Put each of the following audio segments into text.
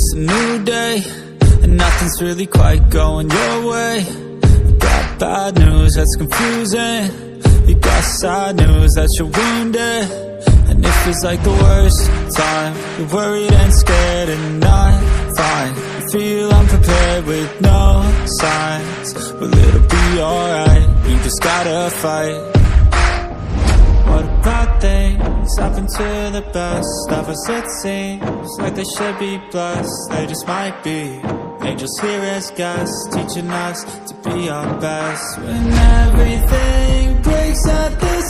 a new day, and nothing's really quite going your way. You got bad news that's confusing, you got sad news that you're wounded. And it feels like the worst time, you're worried and scared and not fine. You feel unprepared with no signs, but it'll be alright, you just gotta fight. What about things happen to the best of us? It seems like they should be blessed, they just might be angels here as guests, teaching us to be our best. When everything breaks at the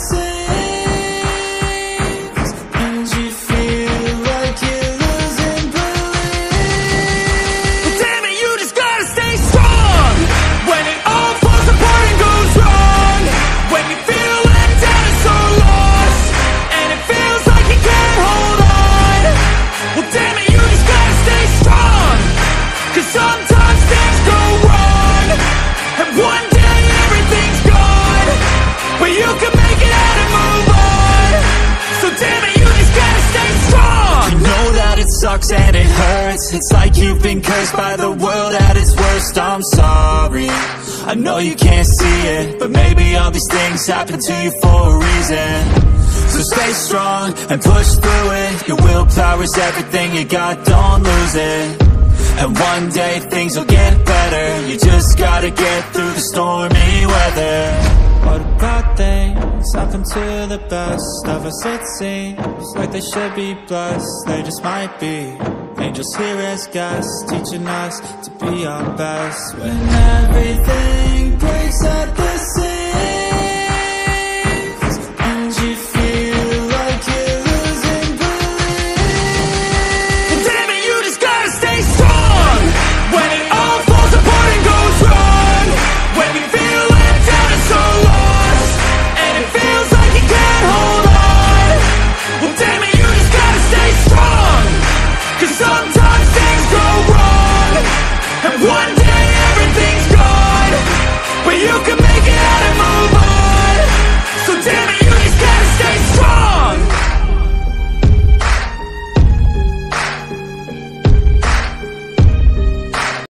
seams, and you feel like you're losing belief, but damn it, you just gotta stay strong. When it all falls apart and goes wrong, when you feel let down and so lost, and it feels like you can't hold on, well damn it, you just gotta stay strong. Cause sometimes things go wrong, and one day everything's gone, but you can make it out and move on. So damn it, you just gotta stay strong. You know that it sucks and it hurts, it's like you've been cursed by the world at its worst. I'm sorry, I know you can't see it, but maybe all these things happen to you for a reason. So stay strong and push through it, your willpower is everything you got, don't lose it. And one day things will get better, you just gotta get through the stormy weather. What about things happen to the best of us? It seems like they should be blessed, they just might be angels here as guests, teaching us to be our best. When everything breaks at the seams,